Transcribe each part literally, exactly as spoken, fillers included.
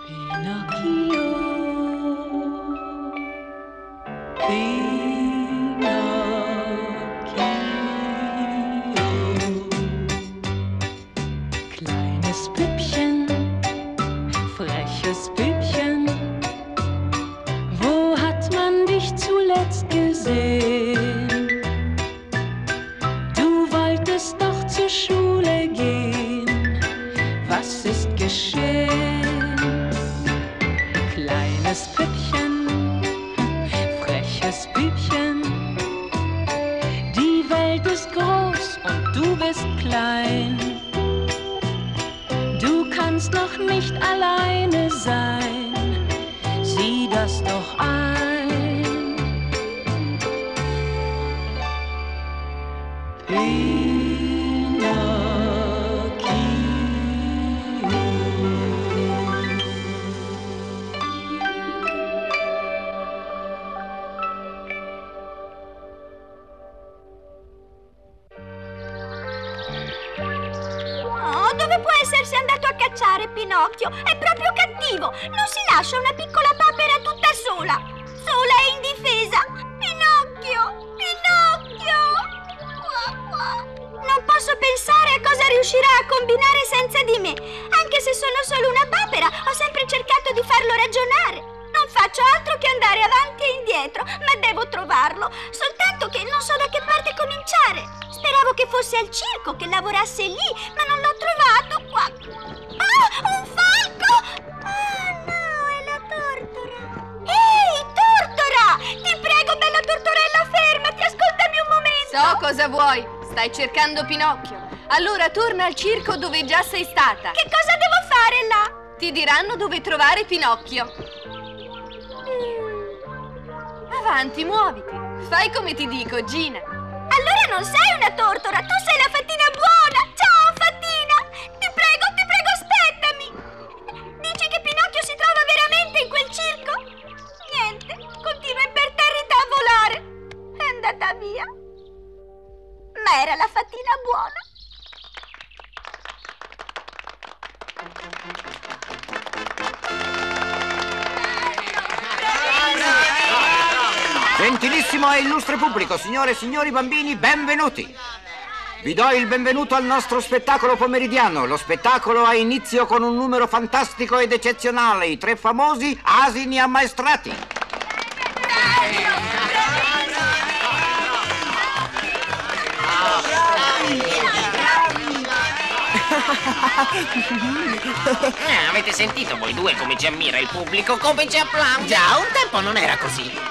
Pinocchio, Pinocchio, kleines Püppchen, freches Püppchen, wo hat man dich zuletzt gesehen? Du wolltest doch zur Schule gehen, was ist geschehen? Kleines Püppchen, freches Püppchen, die Welt ist groß und du bist klein. Du kannst noch nicht alleine sein, sieh das doch ein. Oh, dove può essersi andato a cacciare Pinocchio? È proprio cattivo! Non si lascia una piccola papera tutta sola! Sola e indifesa! Pinocchio! Pinocchio! Non posso pensare a cosa riuscirà a combinare senza di me. Anche se sono solo una papera, ho sempre cercato di farlo ragionare. Non faccio altro che andare avanti e indietro, ma devo trovarlo. Soltanto che non so da che parte cominciare. Speravo che fosse al circo, che lavorasse lì, ma non l'ho trovato qua. Ah, un falco! Ah, no, è la tortora. Ehi, tortora! Ti prego, bella tortorella, fermati, ascoltami un momento. So cosa vuoi. Stai cercando Pinocchio. Allora torna al circo dove già sei stata. Che cosa devo fare là? Ti diranno dove trovare Pinocchio. Avanti, muoviti. Fai come ti dico, Gina. Allora non sei una tortora, tu sei la fattina buona. Ciao, fattina. Ti prego, ti prego, aspettami. Dici che Pinocchio si trova veramente in quel circo? Niente, continua imperterrita a volare. È andata via. Ma era la fattina buona. Gentilissimo e illustre pubblico, signore e signori bambini, benvenuti. Vi do il benvenuto al nostro spettacolo pomeridiano. Lo spettacolo ha inizio con un numero fantastico ed eccezionale, i tre famosi asini ammaestrati. Eh, avete sentito voi due come ci ammira il pubblico, come ci applaude? Già, un tempo non era così.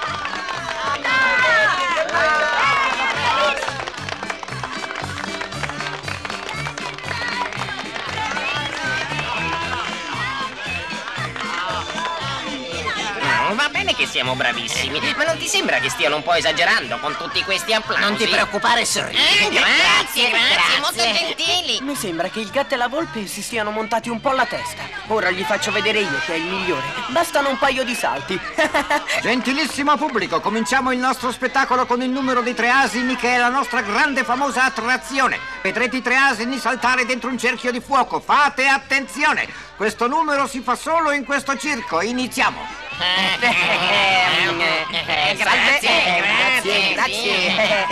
Va bene che siamo bravissimi, ma non ti sembra che stiano un po' esagerando con tutti questi applausi? Non ti preoccupare, sorridi. Eh, grazie, grazie, grazie, molto gentili. Mi sembra che il gatto e la volpe si siano montati un po' la testa. Ora gli faccio vedere io che è il migliore. Bastano un paio di salti. Gentilissimo pubblico, cominciamo il nostro spettacolo con il numero dei tre asini, che è la nostra grande famosa attrazione. Vedrete i tre asini saltare dentro un cerchio di fuoco. Fate attenzione! Questo numero si fa solo in questo circo. Iniziamo. Eh, grazie, grazie, grazie.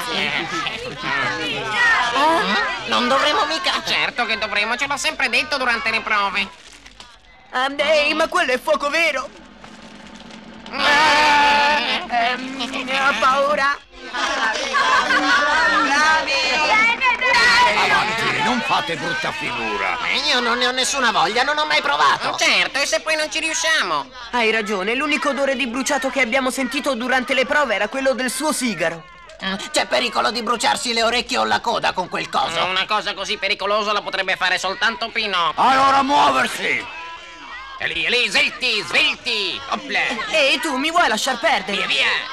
Non dovremo mica... Certo che dovremo, ce l'ho sempre detto durante le prove. Ehi, ma quello è fuoco vero! Eh, ehm, ho paura! Avanti, non fate brutta figura. Ma io non ne ho nessuna voglia, non ho mai provato. Certo, e se poi non ci riusciamo? Hai ragione, l'unico odore di bruciato che abbiamo sentito durante le prove era quello del suo sigaro. C'è pericolo di bruciarsi le orecchie o la coda con quel coso. Una cosa così pericolosa la potrebbe fare soltanto Pinocchio. Allora muoversi! E lì, e lì, svelti, svelti! Opla! Ehi, tu mi vuoi lasciar perdere? Via, via!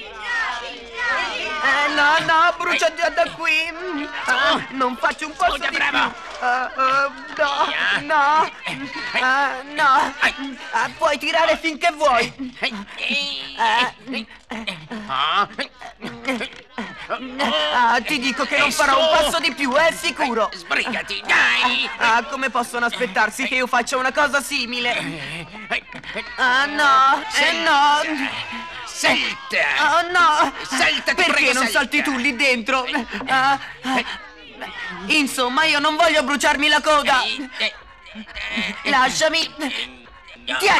Eh, no, no, brucia già da qui. Ah, non faccio un passo di bravo. più. Uh, uh, no, no, uh, no. Uh, puoi tirare finché vuoi. Uh, Ah, ti dico che non farò un passo di più, è sicuro. Sbrigati, dai! Ah, come possono aspettarsi che io faccia una cosa simile? Ah, no, eh no. Salta! Oh, no. Salta, ti Perché prego, non salta. salti tu lì dentro? Ah, ah. Insomma, io non voglio bruciarmi la coda. Lasciami. Tieni.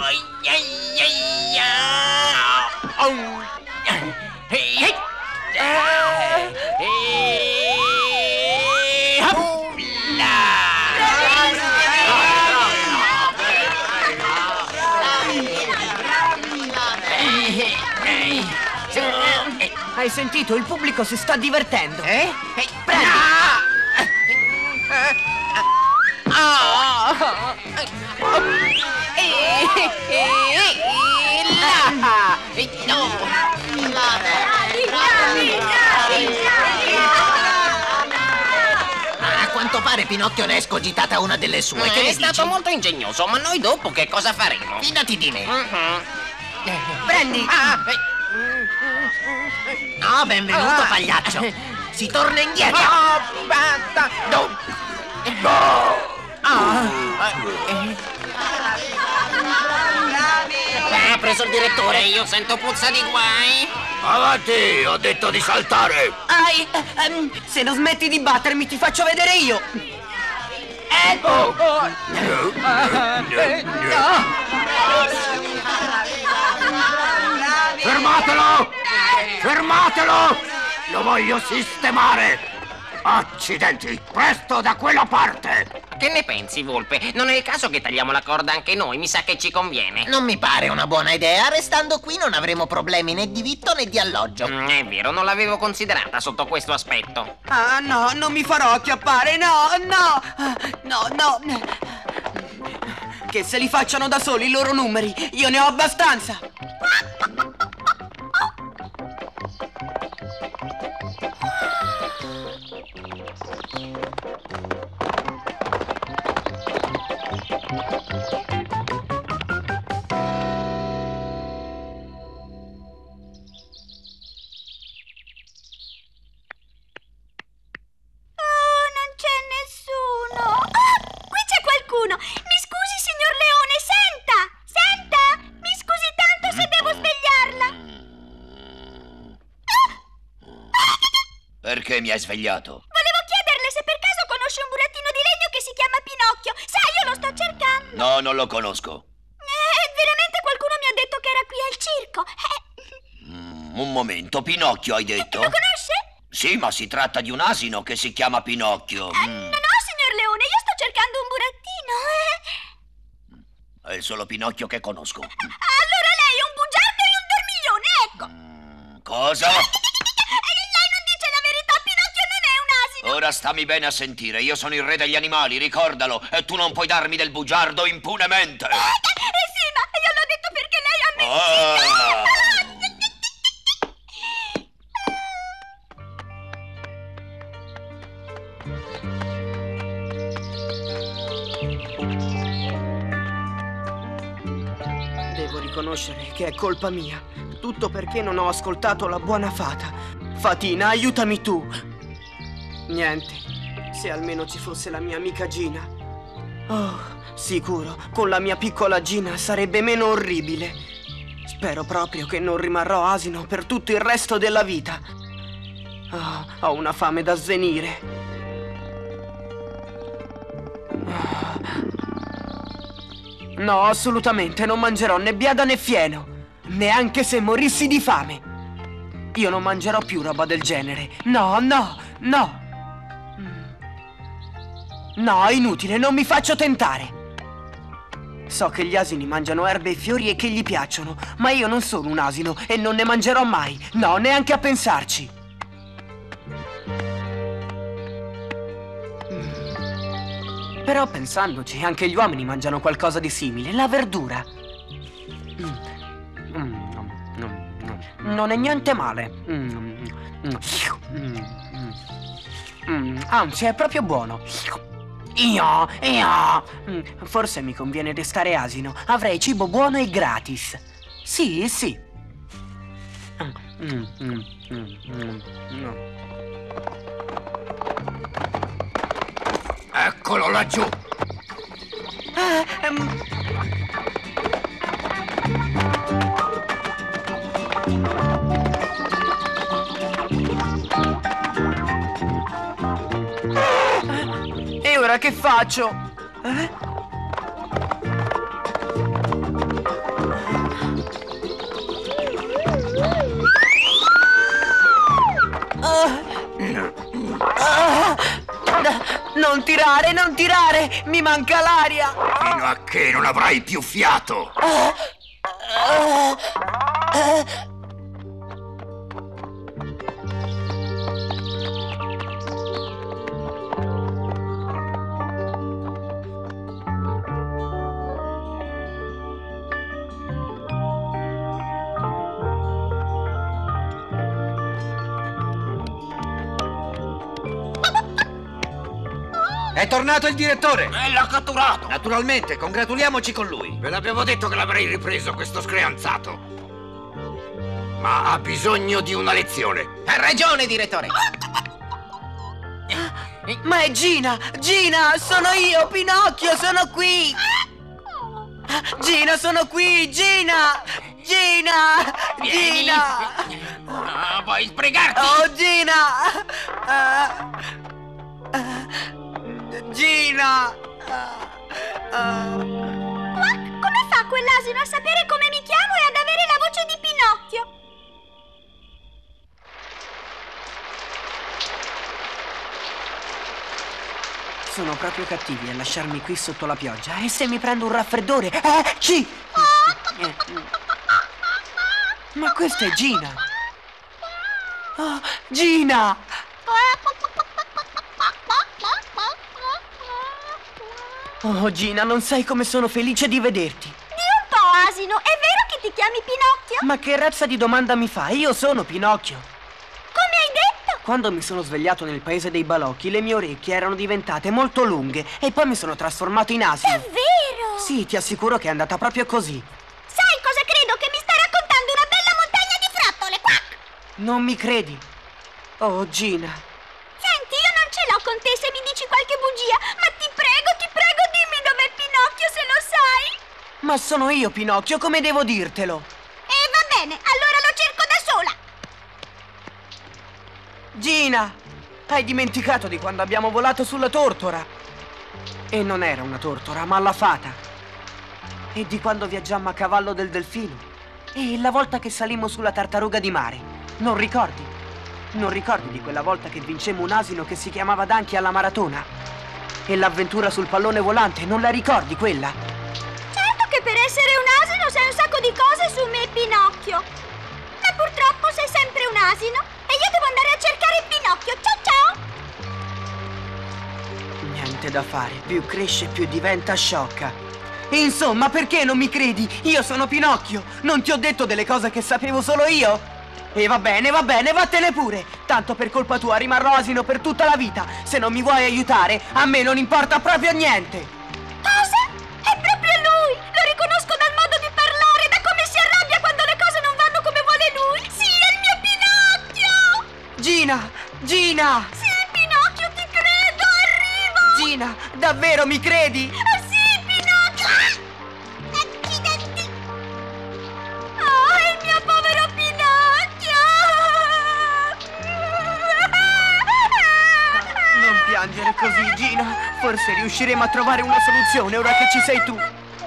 Hai sentito? Il pubblico si sta divertendo. Eh? Prendi. A quanto pare Pinocchio ne è scogitata una delle sue. Che È ne stato dici? molto ingegnoso, ma noi dopo che cosa faremo? Fidati di me. Mhm. Prendi. Ah, eh, No, benvenuto, Ah. pagliaccio. Si torna indietro. no, basta! No. Ah, ha preso il direttore, io sento puzza di guai. Avanti, ho detto di saltare. Ai, ehm, se non smetti di battermi ti faccio vedere io. Ecco. Fermatelo! Fermatelo! Lo voglio sistemare! Accidenti! Presto da quella parte! Che ne pensi, Volpe? Non è il caso che tagliamo la corda anche noi, mi sa che ci conviene. Non mi pare una buona idea. Restando qui non avremo problemi né di vitto né di alloggio. Mm, è vero, non l'avevo considerata sotto questo aspetto. Ah, no, non mi farò acchiappare, no, no, no, no. Che se li facciano da soli i loro numeri, io ne ho abbastanza. Perché mi hai svegliato? Volevo chiederle se per caso conosce un burattino di legno che si chiama Pinocchio. Sai, io lo sto cercando. No, non lo conosco. Eh, veramente qualcuno mi ha detto che era qui al circo. Eh. Mm, un momento, Pinocchio hai detto? Lo conosce? Sì, ma si tratta di un asino che si chiama Pinocchio. Eh, Mm. no, no, signor Leone, io sto cercando un burattino. Eh. È il solo Pinocchio che conosco. Allora lei è un bugiardo e un dormiglione, ecco. Mm, cosa? Lei non dice la verità, Pinocchio non è un asino. Ora stammi bene a sentire, io sono il re degli animali, ricordalo, e tu non puoi darmi del bugiardo impunemente. Eh sì, ma io l'ho detto perché lei ha Ah! Devo riconoscere che è colpa mia. Tutto perché non ho ascoltato la buona fata. Fatina, aiutami tu. Niente, se almeno ci fosse la mia amica Gina. Oh, sicuro, con la mia piccola Gina sarebbe meno orribile. Spero proprio che non rimarrò asino per tutto il resto della vita. Oh, ho una fame da svenire. No, assolutamente non mangerò né biada né fieno. Neanche se morissi di fame. Io non mangerò più roba del genere. No, no, no. No, inutile, non mi faccio tentare. So che gli asini mangiano erbe e fiori e che gli piacciono, ma io non sono un asino e non ne mangerò mai. No, neanche a pensarci. Però pensandoci, anche gli uomini mangiano qualcosa di simile, la verdura. Mm. Mm, no, no, no. Non è niente male. Mm, mm, mm, mm. Anzi, è proprio buono. Io, io. Mm, Forse mi conviene restare asino. Avrei cibo buono e gratis. Sì, sì. Mm. Mm, mm, mm, mm, no. Eccolo laggiù. Ah, um... E ora che faccio? Eh? Ah. Ah. Non tirare, non tirare! Mi manca l'aria! Fino a che non avrai più fiato! Ah. Ah. Ah. È tornato il direttore! E l'ha catturato! Naturalmente, congratuliamoci con lui! Ve l'avevo detto che l'avrei ripreso, questo screanzato! Ma ha bisogno di una lezione! Ha ragione, direttore! Ma è Gina! Gina! Sono io, Pinocchio! Sono qui! Gina, sono qui! Gina! Gina! Vieni. Gina! Ah, vuoi sbrigarti? Oh, Gina! Ah, ah, Gina! Ah, ah. Come fa quell'asino a sapere come mi chiamo e ad avere la voce di Pinocchio? Sono proprio cattivi a lasciarmi qui sotto la pioggia. E se mi prendo un raffreddore? Eh, ci! Ma questa è Gina! Oh, Gina! Oh, Gina, non sai come sono felice di vederti. Di un po', asino, è vero che ti chiami Pinocchio? Ma che razza di domanda mi fai? Io sono Pinocchio. Come hai detto? Quando mi sono svegliato nel paese dei balocchi, le mie orecchie erano diventate molto lunghe e poi mi sono trasformato in asino. Davvero? Sì, ti assicuro che è andata proprio così. Sai cosa credo? Che mi stai raccontando una bella montagna di frattole, quack! Non mi credi? Oh, Gina. Senti, io non ce l'ho con te se mi dici qualche bugia, ma ti prego, ti prego, dimmi dov'è Pinocchio se lo sai. Ma sono io, Pinocchio, come devo dirtelo? E va bene, allora lo cerco da sola. Gina, hai dimenticato di quando abbiamo volato sulla tortora? E non era una tortora, ma la fata. E di quando viaggiammo a cavallo del delfino? E la volta che salimmo sulla tartaruga di mare? Non ricordi? Non ricordi di quella volta che vincemmo un asino che si chiamava Danchi alla maratona? E l'avventura sul pallone volante, non la ricordi quella? Certo che per essere un asino sai un sacco di cose su me e Pinocchio. Ma purtroppo sei sempre un asino e io devo andare a cercare Pinocchio. Ciao ciao! Niente da fare, più cresce più diventa sciocca. Insomma, perché non mi credi? Io sono Pinocchio, non ti ho detto delle cose che sapevo solo io? E va bene, va bene, vattene pure. Tanto per colpa tua rimarrò asino per tutta la vita. Se non mi vuoi aiutare, a me non importa proprio niente. Cosa? È proprio lui! Lo riconosco dal modo di parlare, da come si arrabbia quando le cose non vanno come vuole lui. Sì, è il mio Pinocchio! Gina, Gina! Sì, Pinocchio, ti credo, arrivo! Gina, davvero mi credi? Ah, sì, Pinocchio! Accidenti! Oh, il mio povero Pinocchio! Non piangere così, Gina. Forse riusciremo a trovare una soluzione ora che ci sei tu. Mi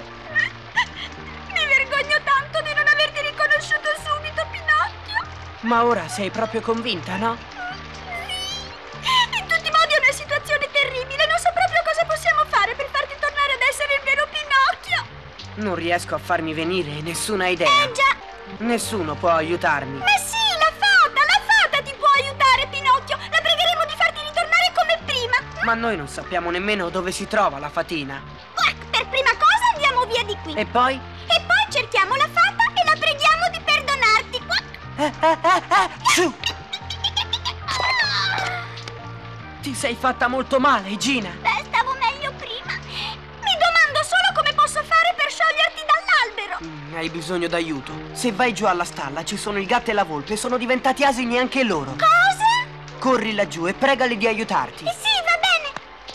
vergogno tanto di non averti riconosciuto subito, Pinocchio. Ma ora sei proprio convinta, no? Sì. In tutti i modi è una situazione terribile. Non so proprio cosa possiamo fare per farti tornare ad essere il vero Pinocchio. Non riesco a farmi venire nessuna idea. Eh già. Nessuno può aiutarmi. Ma sì, la fata, la fata ti può aiutare, Pinocchio. La pregheremo di farti ritornare come prima. Ma noi non sappiamo nemmeno dove si trova la fatina. Quack, per prima cosa andiamo via di qui. E poi? E poi cerchiamo la fata e la preghiamo di perdonarti. Quack. Eh, eh, eh, eh, su! Ti sei fatta molto male, Gina. Beh, stavo meglio prima. Mi domando solo come posso fare per scioglierti dall'albero. Mm, Hai bisogno d'aiuto? Se vai giù alla stalla ci sono il gatto e la volpe, sono diventati asini anche loro. Cosa? Corri laggiù e pregali di aiutarti. Eh sì, va bene.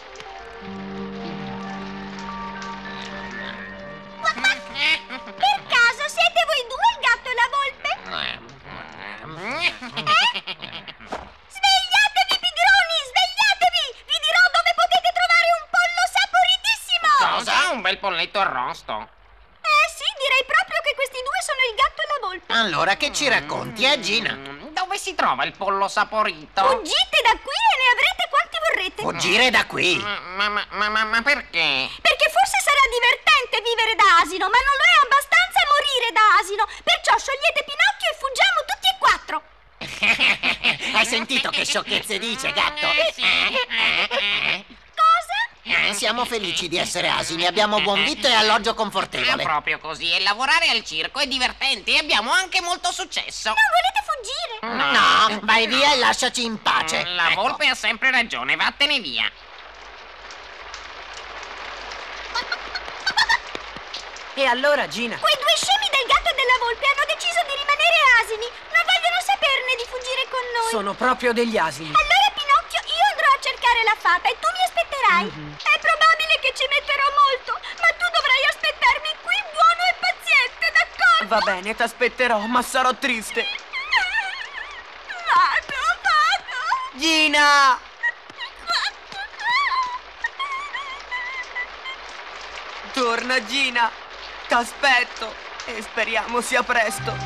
Ma, ma per caso siete voi due, il gatto e la volpe? Eh? Svegliatevi, pigroni, svegliatevi! Vi dirò dove potete trovare un pollo saporitissimo! Cosa? Un bel polletto arrosto. Eh sì, direi proprio che questi due sono il gatto e la volpe. Allora, che ci racconti, eh, Gina? Dove si trova il pollo saporito? Fuggite da qui e ne avrete quanti vorrete. Fuggire da qui? Ma, ma, ma, ma, ma perché? Perché forse sarà divertente vivere da asino, ma non lo è abbastanza morire da asino. Perciò sciogliete Pinocchio e fuggiamo tutti e quattro. Hai sentito che sciocchezze dice, gatto? Cosa? Eh, siamo felici di essere asini, abbiamo buon vitto e alloggio È confortevole. proprio così, e lavorare al circo è divertente e abbiamo anche molto successo. Non volete fuggire? No, vai via e lasciaci in pace. La Ecco. volpe ha sempre ragione, vattene via. E allora, Gina? Quei due scemi del gatto e della volpe hanno deciso di rimanere asini. Non vogliono saperne di fuggire con noi. Sono proprio degli asini. Allora, Pinocchio, io andrò a cercare la fata e tu mi aspetterai. È probabile che ci metterò molto, ma tu dovrai aspettarmi qui buono e paziente, d'accordo? Va bene, t'aspetterò, ma sarò triste. Vado, vado. Gina! Torna, Gina! T'aspetto e speriamo sia presto.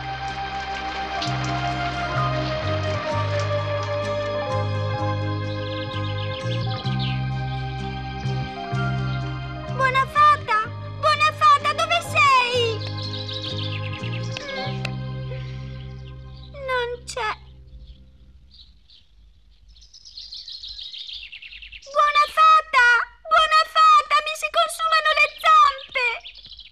Buona fata! Buona fata, dove sei? Non c'è. Buona fata! Buona fata! Mi si consumano le zampe!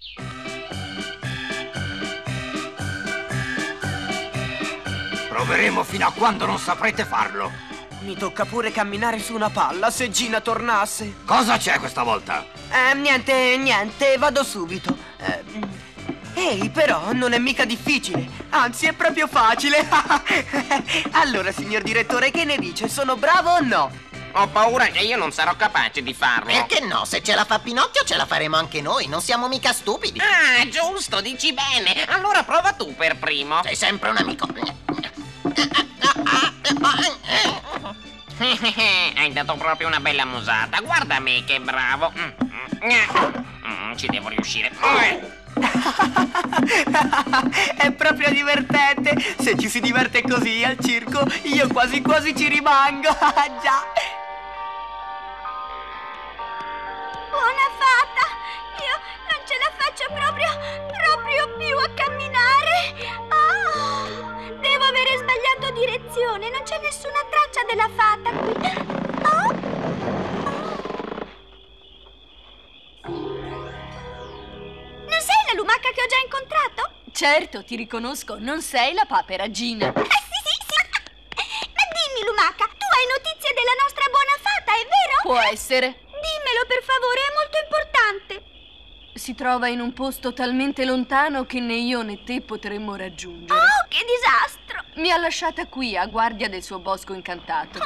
Proveremo fino a quando non saprete farlo. Mi tocca pure camminare su una palla se Gina tornasse. Cosa c'è questa volta? Eh, niente, niente, vado subito. Eh, ehi, però non è mica difficile. Anzi, è proprio facile. Allora, signor direttore, che ne dice? Sono bravo o no? Ho paura che io non sarò capace di farlo. Perché no? Se ce la fa Pinocchio ce la faremo anche noi, non siamo mica stupidi. Ah, giusto, dici bene. Allora prova tu per primo. Sei sempre un amico. Hai dato proprio una bella musata. Guarda me che bravo. Mm, mm, ci devo riuscire. È proprio divertente. Se ci si diverte così al circo, io quasi quasi ci rimango. Già. Buona fata! Io non ce la faccio proprio, proprio più a camminare. Oh, devo avere sbagliato direzione. Non c'è nessuna traccia della fata qui. Oh. Non sei la lumaca che ho già incontrato? Certo, ti riconosco, non sei la papera Gina. Ah, sì, sì, sì. Ma dimmi, lumaca, tu hai notizie della nostra buona fata, è vero? Può essere. Dimmelo, per favore, è molto importante. Si trova in un posto talmente lontano che né io né te potremmo raggiungere. Oh, che disastro! Mi ha lasciata qui a guardia del suo bosco incantato.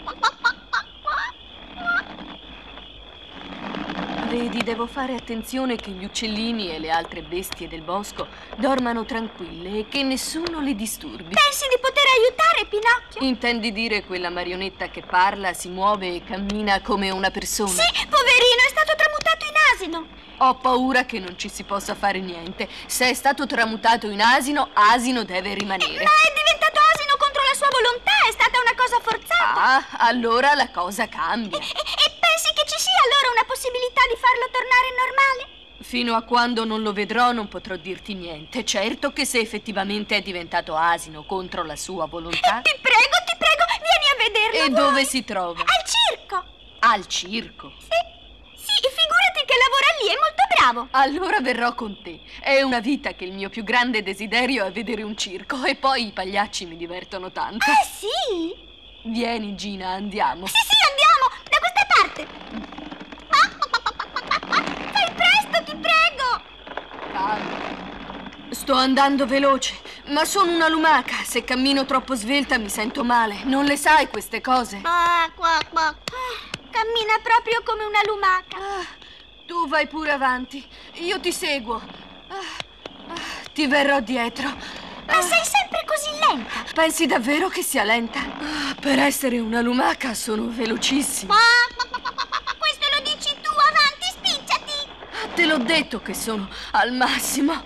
Vedi, devo fare attenzione che gli uccellini e le altre bestie del bosco dormano tranquille e che nessuno le disturbi. Pensi di poter aiutare Pinocchio? Intendi dire quella marionetta che parla, si muove e cammina come una persona? Sì, poverino, è stato tramutato in asino. Ho paura che non ci si possa fare niente. Se è stato tramutato in asino, asino deve rimanere. Ma è diventato asino contro la sua volontà, è stata una cosa forzata. Ah, allora la cosa cambia. E, e pensi che ci sia allora una possibilità di farlo tornare normale? Fino a quando non lo vedrò non potrò dirti niente. Certo che se effettivamente è diventato asino contro la sua volontà... Ti prego, ti prego, vieni a vederlo. E vuoi? dove si trova? Al circo. Al circo. Sì, sì, figurati che lavora lì, è molto bravo. Allora verrò con te. È una vita che il mio più grande desiderio è vedere un circo e poi i pagliacci mi divertono tanto. Ah, sì? Vieni, Gina, andiamo. Sì, sì, andiamo, da questa parte. Fai presto, ti prego. Calma. Sto andando veloce, ma sono una lumaca. Se cammino troppo svelta mi sento male. Non le sai queste cose? Ah, qua, qua. Cammina proprio come una lumaca. Ah, tu vai pure avanti. Io ti seguo. Ah, ah, ti verrò dietro. Ma sei sempre così lenta. Pensi davvero che sia lenta? Ah, per essere una lumaca sono velocissima. Questo lo dici tu, avanti, spicciati. Te l'ho detto che sono al massimo.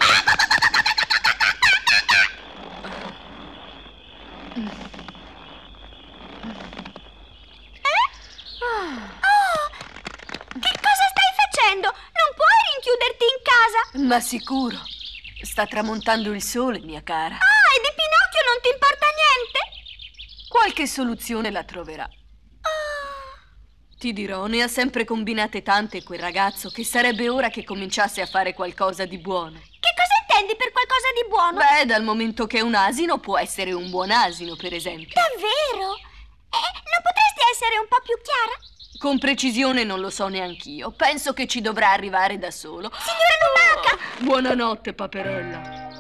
Non puoi rinchiuderti in casa? Ma sicuro. Sta tramontando il sole, mia cara. Ah, e di Pinocchio non ti importa niente? Qualche soluzione la troverà. Oh. Ti dirò, ne ha sempre combinate tante quel ragazzo che sarebbe ora che cominciasse a fare qualcosa di buono. Che cosa intendi per qualcosa di buono? Beh, dal momento che è un asino può essere un buon asino, per esempio. Davvero? Eh, non potresti essere un po' più chiara? Con precisione non lo so neanch'io. Penso che ci dovrà arrivare da solo. Signora lumaca! Oh, buonanotte, paperella.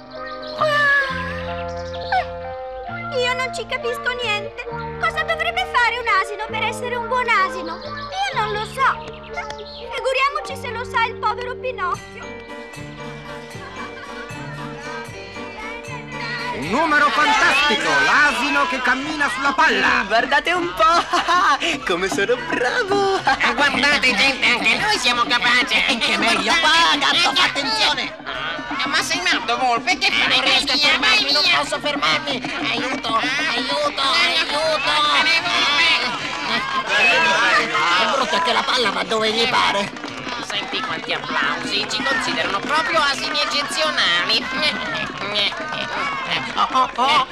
Ah, io non ci capisco niente. Cosa dovrebbe fare un asino per essere un buon asino? Io non lo so. Figuriamoci se lo sa il povero Pinocchio. Un numero fantastico, l'asino che cammina sulla palla. Guardate un po', come sono bravo. Ah, guardate, gente, anche noi siamo capaci. Anche meglio. Qua, gatto, fa attenzione. Ah, ma sei matto, Volpe? Che fai? Non riesco a Via, fermarmi, vai non via. posso fermarmi. Aiuto, aiuto, aiuto. È brutto che la palla va dove gli pare. Senti quanti applausi, ci considerano proprio asini eccezionali. Oh, oh, oh.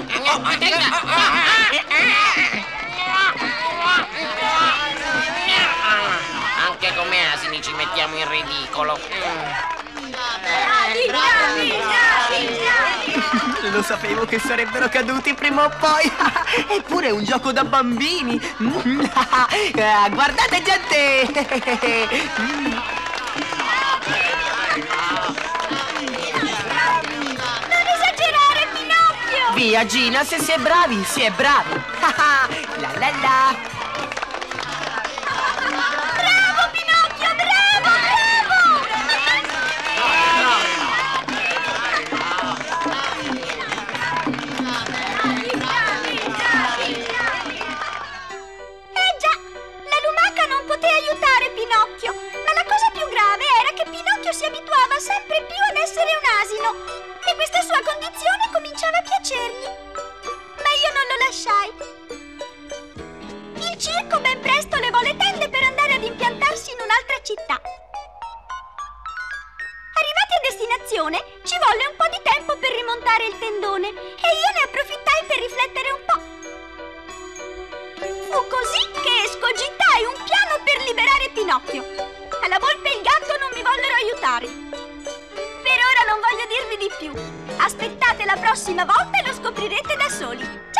Anche come asini ci mettiamo in ridicolo. Bravi, bravi, bravi, bravi. Lo sapevo che sarebbero caduti prima o poi. Eppure è un gioco da bambini. Guardate, gente. Via Gina, se si è bravi, si è bravi. La la la. Bravo Pinocchio, bravo, Eh già, la lumaca non poté aiutare Pinocchio, ma la cosa più grave era che Pinocchio si abituava sempre più ad essere un asino. E questa sua condizione cominciava a piacergli. Ma io non lo lasciai. Il circo ben presto levò le tende per andare ad impiantarsi in un'altra città. Arrivati a destinazione, ci volle un po' di tempo per rimontare il tendone e io ne approfittai per riflettere un po'. Fu così che escogitai un piano per liberare Pinocchio. Ma la volpe e il gatto non mi vollero aiutare. Per ora non voglio dirvi di più. Aspettate la prossima volta e lo scoprirete da soli. Ciao!